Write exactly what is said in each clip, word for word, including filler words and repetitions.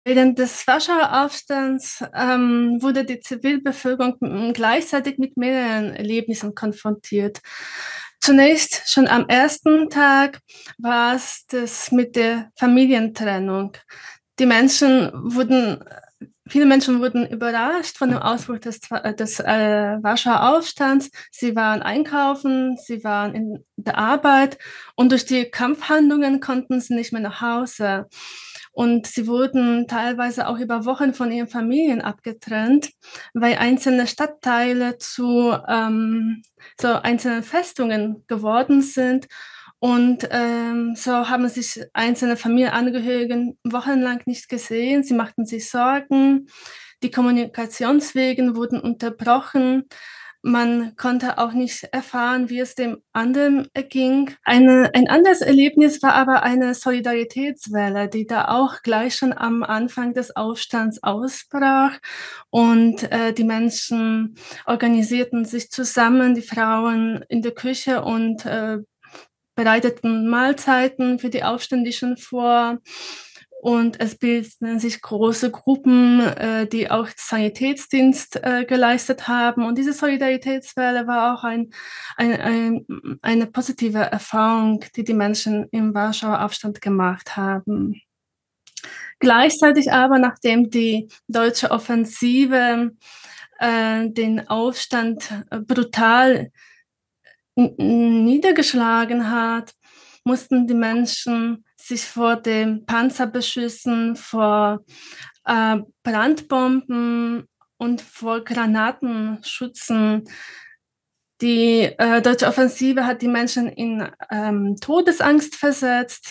Während des Warschauer Aufstands ähm, wurde die Zivilbevölkerung m- gleichzeitig mit mehreren Erlebnissen konfrontiert. Zunächst schon am ersten Tag war es das mit der Familientrennung. Die Menschen wurden, viele Menschen wurden überrascht von dem Ausbruch des, des äh, Warschauer Aufstands. Sie waren einkaufen, sie waren in der Arbeit und durch die Kampfhandlungen konnten sie nicht mehr nach Hause. Und sie wurden teilweise auch über Wochen von ihren Familien abgetrennt, weil einzelne Stadtteile zu ähm, so einzelnen Festungen geworden sind. Und ähm, so haben sich einzelne Familienangehörigen wochenlang nicht gesehen. Sie machten sich Sorgen. Die Kommunikationswege wurden unterbrochen. Man konnte auch nicht erfahren, wie es dem anderen erging. Eine, ein anderes Erlebnis war aber eine Solidaritätswelle, die da auch gleich schon am Anfang des Aufstands ausbrach. Und äh, die Menschen organisierten sich zusammen, die Frauen in der Küche und äh, bereiteten Mahlzeiten für die Aufständischen vor. Und es bildeten sich große Gruppen, äh, die auch Sanitätsdienst äh, geleistet haben. Und diese Solidaritätswelle war auch ein, ein, ein, eine positive Erfahrung, die die Menschen im Warschauer Aufstand gemacht haben. Gleichzeitig aber, nachdem die deutsche Offensive äh, den Aufstand äh, brutal niedergeschlagen hat, mussten die Menschen sich vor den Panzerbeschüssen, vor äh, Brandbomben und vor Granaten schützen. Die äh, deutsche Offensive hat die Menschen in ähm, Todesangst versetzt.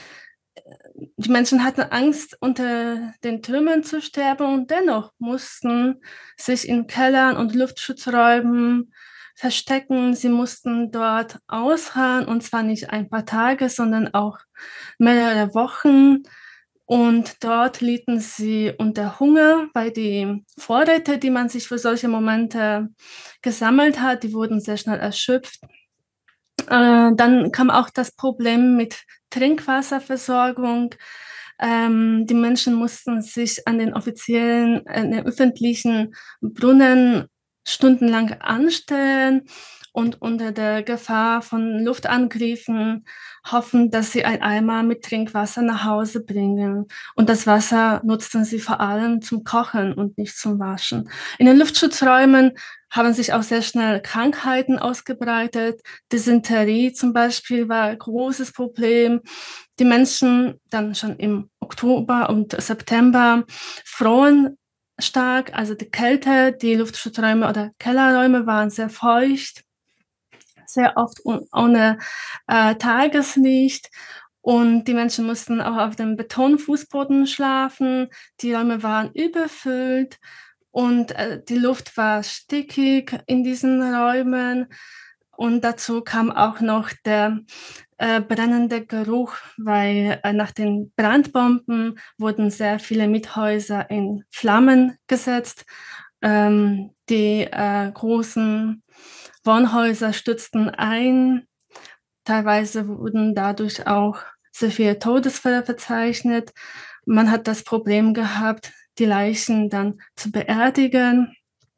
Die Menschen hatten Angst, unter den Trümmern zu sterben und dennoch mussten sich in Kellern und Luftschutzräumen verstecken. Sie mussten dort ausharren und zwar nicht ein paar Tage, sondern auch mehrere Wochen. Und dort litten sie unter Hunger, weil die Vorräte, die man sich für solche Momente gesammelt hat, die wurden sehr schnell erschöpft. Äh, dann kam auch das Problem mit Trinkwasserversorgung. Ähm, die Menschen mussten sich an den offiziellen, äh, den öffentlichen Brunnen stundenlang anstellen und unter der Gefahr von Luftangriffen hoffen, dass sie ein Eimer mit Trinkwasser nach Hause bringen. Und das Wasser nutzten sie vor allem zum Kochen und nicht zum Waschen. In den Luftschutzräumen haben sich auch sehr schnell Krankheiten ausgebreitet. Dysenterie zum Beispiel war ein großes Problem. Die Menschen dann schon im Oktober und September froren stark, also die Kälte, die Luftschutzräume oder Kellerräume waren sehr feucht, sehr oft ohne äh, Tageslicht. Und die Menschen mussten auch auf dem Betonfußboden schlafen. Die Räume waren überfüllt und äh, die Luft war stickig in diesen Räumen. Und dazu kam auch noch der äh, brennende Geruch, weil äh, nach den Brandbomben wurden sehr viele Mithäuser in Flammen gesetzt. Ähm, die äh, großen Wohnhäuser stürzten ein. Teilweise wurden dadurch auch sehr viele Todesfälle verzeichnet. Man hat das Problem gehabt, die Leichen dann zu beerdigen.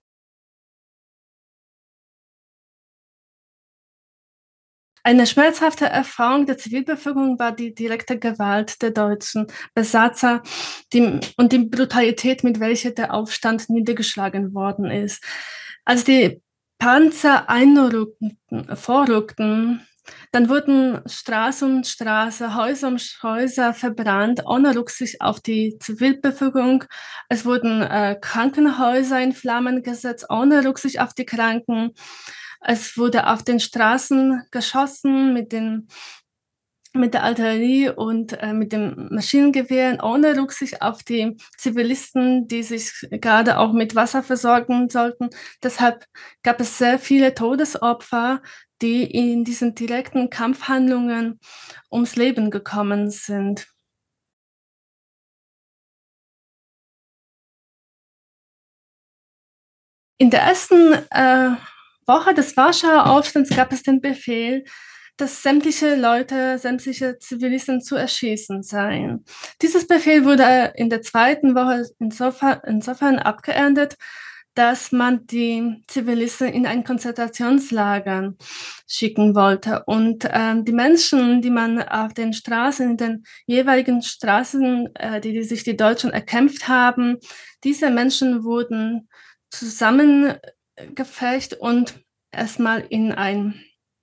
Eine schmerzhafte Erfahrung der Zivilbevölkerung war die direkte Gewalt der deutschen Besatzer die, und die Brutalität, mit welcher der Aufstand niedergeschlagen worden ist. Als die Panzer einrückten, vorrückten, dann wurden Straße um Straße, Häuser um Häuser verbrannt, ohne Rücksicht auf die Zivilbevölkerung. Es wurden äh, Krankenhäuser in Flammen gesetzt, ohne Rücksicht auf die Kranken. Es wurde auf den Straßen geschossen mit, den, mit der Artillerie und äh, mit den Maschinengewehren, ohne Rücksicht auf die Zivilisten, die sich gerade auch mit Wasser versorgen sollten. Deshalb gab es sehr viele Todesopfer, die in diesen direkten Kampfhandlungen ums Leben gekommen sind. In der ersten äh, Woche des Warschauer Aufstands gab es den Befehl, dass sämtliche Leute, sämtliche Zivilisten zu erschießen seien. Dieses Befehl wurde in der zweiten Woche insofern, insofern abgeändert, dass man die Zivilisten in ein Konzentrationslager schicken wollte. Und ähm, die Menschen, die man auf den Straßen, in den jeweiligen Straßen, äh, die, die sich die Deutschen erkämpft haben, diese Menschen wurden zusammengefecht und erstmal in ein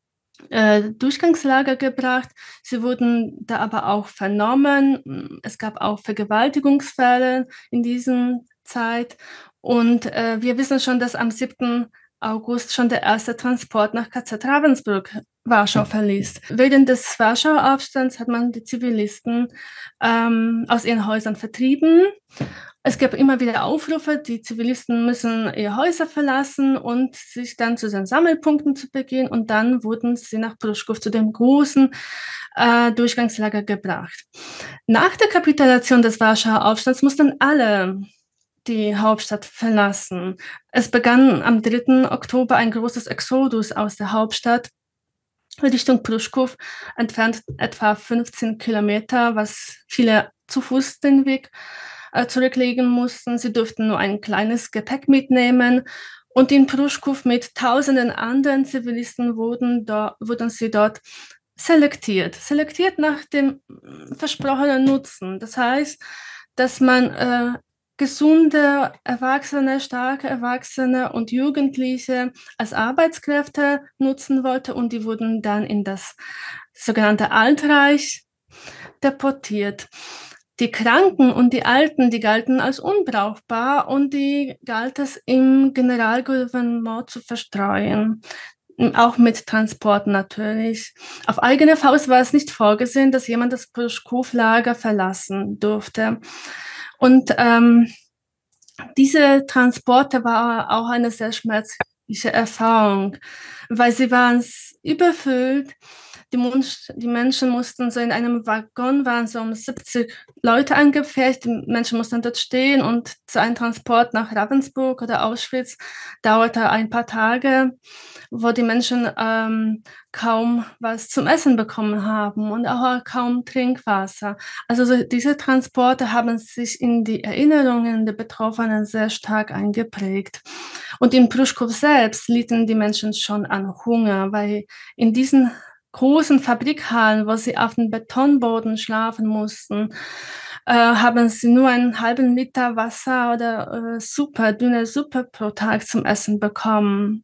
äh, Durchgangslager gebracht. Sie wurden da aber auch vernommen. Es gab auch Vergewaltigungsfälle in dieser Zeit. Und äh, wir wissen schon, dass am siebten August schon der erste Transport nach K Z Ravensbrück Warschau verließ. Während des Warschauer Aufstands hat man die Zivilisten ähm, aus ihren Häusern vertrieben. Es gab immer wieder Aufrufe, die Zivilisten müssen ihre Häuser verlassen und sich dann zu den Sammelpunkten zu begehen. Und dann wurden sie nach Pruschkow zu dem großen äh, Durchgangslager gebracht. Nach der Kapitulation des Warschauer Aufstands mussten alle die Hauptstadt verlassen. Es begann am dritten Oktober ein großes Exodus aus der Hauptstadt Richtung Pruschkow, entfernt etwa fünfzehn Kilometer, was viele zu Fuß den Weg äh, zurücklegen mussten. Sie durften nur ein kleines Gepäck mitnehmen. Und in Pruschkow mit tausenden anderen Zivilisten wurden, do, wurden sie dort selektiert. Selektiert nach dem versprochenen Nutzen. Das heißt, dass man äh, gesunde Erwachsene, starke Erwachsene und Jugendliche als Arbeitskräfte nutzen wollte und die wurden dann in das sogenannte Altreich deportiert. Die Kranken und die Alten, die galten als unbrauchbar und die galt es im Generalgouvernement zu verstreuen. Auch mit Transport natürlich. Auf eigene Faust war es nicht vorgesehen, dass jemand das Pruschkow-Lager verlassen durfte. Und ähm, diese Transporte war auch eine sehr schmerzliche Erfahrung, weil sie waren überfüllt. Die, Munch, die Menschen mussten so in einem Waggon, waren so um siebzig Leute angepfercht. Die Menschen mussten dort stehen und so ein Transport nach Ravensburg oder Auschwitz dauerte ein paar Tage, wo die Menschen ähm, kaum was zum Essen bekommen haben und auch kaum Trinkwasser. Also so diese Transporte haben sich in die Erinnerungen der Betroffenen sehr stark eingeprägt. Und in Pruschkow selbst litten die Menschen schon an Hunger, weil in diesen großen Fabrikhallen, wo sie auf dem Betonboden schlafen mussten, äh, haben sie nur einen halben Liter Wasser oder äh, Suppe, dünne Suppe pro Tag zum Essen bekommen.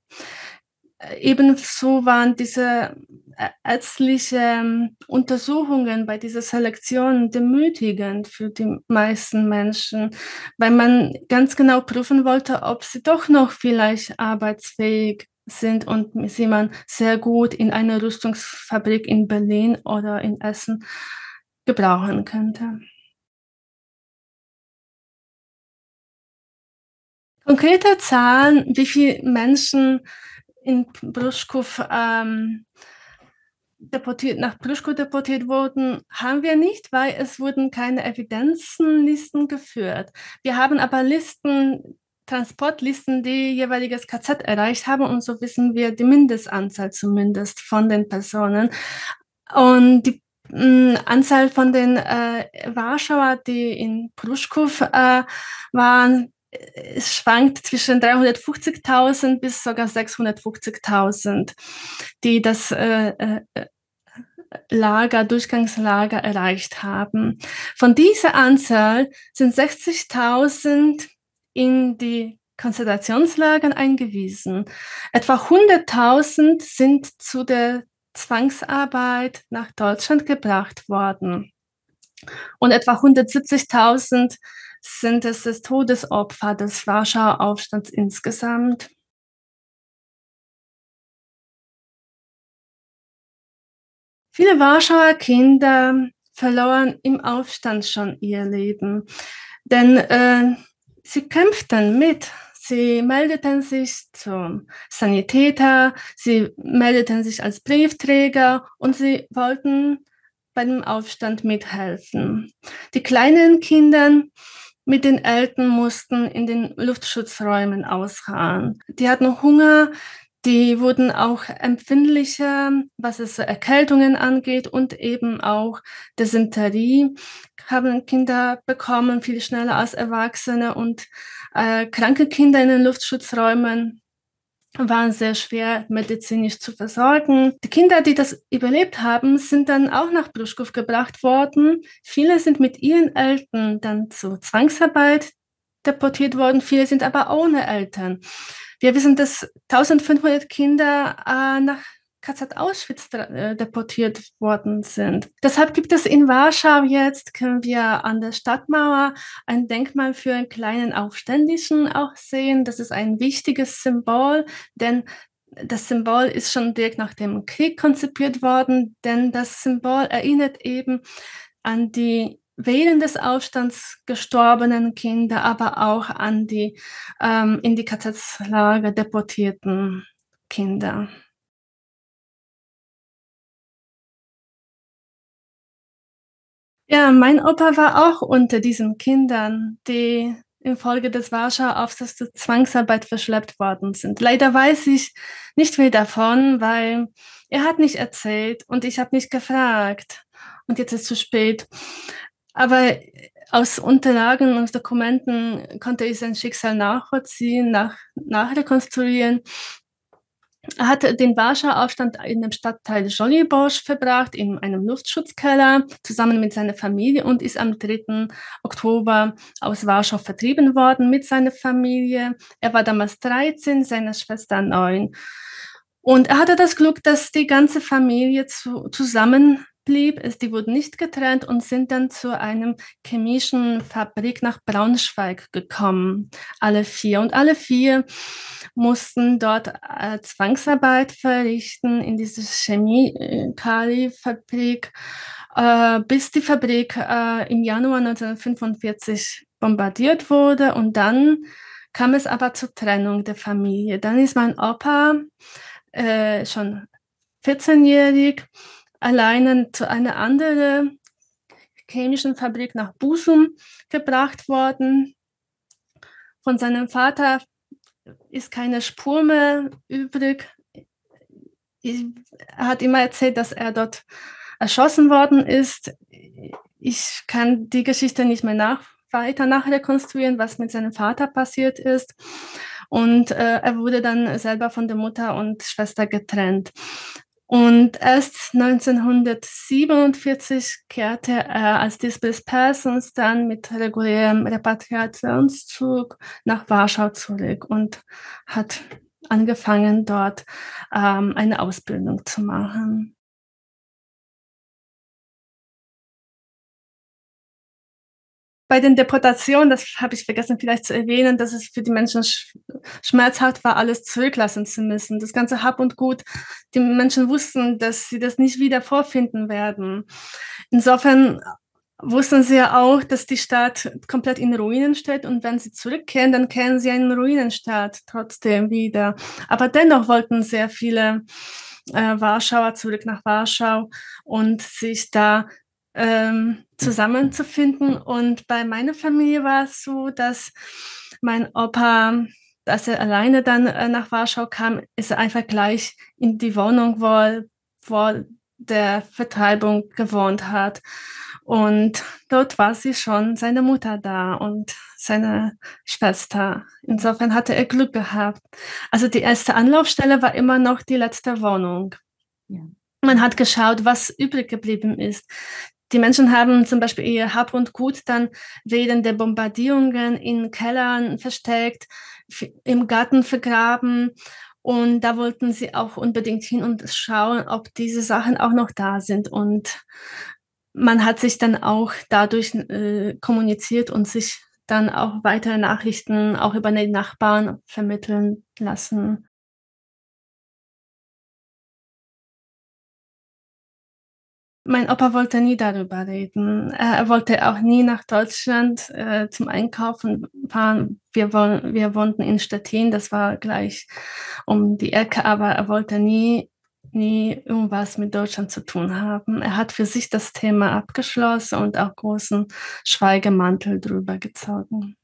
Ebenso waren diese ärztlichen Untersuchungen bei dieser Selektion demütigend für die meisten Menschen, weil man ganz genau prüfen wollte, ob sie doch noch vielleicht arbeitsfähig sind und sie man sehr gut in einer Rüstungsfabrik in Berlin oder in Essen gebrauchen könnte. Konkrete Zahlen, wie viele Menschen in Pruschkow ähm, deportiert, nach Pruschkow deportiert wurden, haben wir nicht, weil es wurden keine Evidenzenlisten geführt. Wir haben aber Listen, Transportlisten, die jeweiliges K Z erreicht haben und so wissen wir die Mindestanzahl zumindest von den Personen. Und die mh, Anzahl von den äh, Warschauer, die in Pruschkow äh, waren, es schwankt zwischen dreihundertfünfzigtausend bis sogar sechshundertfünfzigtausend, die das äh, äh, Lager, Durchgangslager erreicht haben. Von dieser Anzahl sind sechzigtausend in die Konzentrationslagern eingewiesen. Etwa hunderttausend sind zu der Zwangsarbeit nach Deutschland gebracht worden. Und etwa hundertsiebzigtausend sind es das Todesopfer des Warschauer Aufstands insgesamt. Viele Warschauer Kinder verloren im Aufstand schon ihr Leben, denn äh, sie kämpften mit. Sie meldeten sich zum Sanitäter, sie meldeten sich als Briefträger und sie wollten bei dem Aufstand mithelfen. Die kleinen Kinder mit den Eltern mussten in den Luftschutzräumen ausharren. Die hatten Hunger, Die wurden auch empfindlicher, was es Erkältungen angeht und eben auch Dysenterie haben Kinder bekommen, viel schneller als Erwachsene und äh, kranke Kinder in den Luftschutzräumen waren sehr schwer medizinisch zu versorgen. Die Kinder, die das überlebt haben, sind dann auch nach Pruschkow gebracht worden. Viele sind mit ihren Eltern dann zur Zwangsarbeit deportiert worden, viele sind aber ohne Eltern. Wir wissen, dass eintausendfünfhundert Kinder äh, nach K Z Auschwitz äh, deportiert worden sind. Deshalb gibt es in Warschau jetzt, können wir an der Stadtmauer ein Denkmal für einen kleinen Aufständischen auch sehen. Das ist ein wichtiges Symbol, denn das Symbol ist schon direkt nach dem Krieg konzipiert worden, denn das Symbol erinnert eben an die während des Aufstands gestorbenen Kinder, aber auch an die ähm, in die K Z-Lager deportierten Kinder. Ja, mein Opa war auch unter diesen Kindern, die infolge des Warschauer Aufstands zur Zwangsarbeit verschleppt worden sind. Leider weiß ich nicht viel davon, weil er hat nicht erzählt und ich habe nicht gefragt. Und jetzt ist es zu spät. Aber aus Unterlagen und Dokumenten konnte ich sein Schicksal nachvollziehen, nach, nachrekonstruieren. Er hat den Warschauer Aufstand in dem Stadtteil Żoliborz verbracht, in einem Luftschutzkeller, zusammen mit seiner Familie und ist am dritten Oktober aus Warschau vertrieben worden mit seiner Familie. Er war damals dreizehn, seine Schwester neun. Und er hatte das Glück, dass die ganze Familie zu, zusammen blieb. Es, die wurden nicht getrennt und sind dann zu einem chemischen Fabrik nach Braunschweig gekommen, alle vier. Und alle vier mussten dort äh, Zwangsarbeit verrichten in dieser Chemikalifabrik, äh, bis die Fabrik äh, im Januar neunzehnhundertfünfundvierzig bombardiert wurde. Und dann kam es aber zur Trennung der Familie. Dann ist mein Opa äh, schon vierzehnjährig alleine zu einer anderen chemischen Fabrik nach Busum gebracht worden. Von seinem Vater ist keine Spur mehr übrig. Er hat immer erzählt, dass er dort erschossen worden ist. Ich kann die Geschichte nicht mehr nach, weiter nachrekonstruieren, was mit seinem Vater passiert ist. Und äh, er wurde dann selber von der Mutter und Schwester getrennt. Und erst neunzehnhundertsiebenundvierzig kehrte er als Displaced Persons dann mit regulärem Repatriationszug nach Warschau zurück und hat angefangen, dort ähm, eine Ausbildung zu machen. Bei den Deportationen, das habe ich vergessen vielleicht zu erwähnen, dass es für die Menschen sch schmerzhaft war, alles zurücklassen zu müssen. Das ganze Hab und Gut. Die Menschen wussten, dass sie das nicht wieder vorfinden werden. Insofern wussten sie ja auch, dass die Stadt komplett in Ruinen steht und wenn sie zurückkehren, dann kehren sie einen Ruinenstaat trotzdem wieder. Aber dennoch wollten sehr viele äh, Warschauer zurück nach Warschau und sich da ähm, zusammenzufinden. Und bei meiner Familie war es so, dass mein Opa, als er alleine dann äh, nach Warschau kam, ist er einfach gleich in die Wohnung, wo er vor der Vertreibung gewohnt hat. Und dort war sie schon, seine Mutter da und seine Schwester. Insofern hatte er Glück gehabt. Also die erste Anlaufstelle war immer noch die letzte Wohnung. Ja. Man hat geschaut, was übrig geblieben ist. Die Menschen haben zum Beispiel ihr Hab und Gut dann während der Bombardierungen in Kellern versteckt, im Garten vergraben. Und da wollten sie auch unbedingt hin und schauen, ob diese Sachen auch noch da sind. Und man hat sich dann auch dadurch äh, kommuniziert und sich dann auch weitere Nachrichten auch über die Nachbarn vermitteln lassen. Mein Opa wollte nie darüber reden. Er wollte auch nie nach Deutschland äh, zum Einkaufen fahren. Wir, wohn wir wohnten in Stettin, das war gleich um die Ecke, aber er wollte nie, nie irgendwas mit Deutschland zu tun haben. Er hat für sich das Thema abgeschlossen und auch großen Schweigemantel drüber gezogen.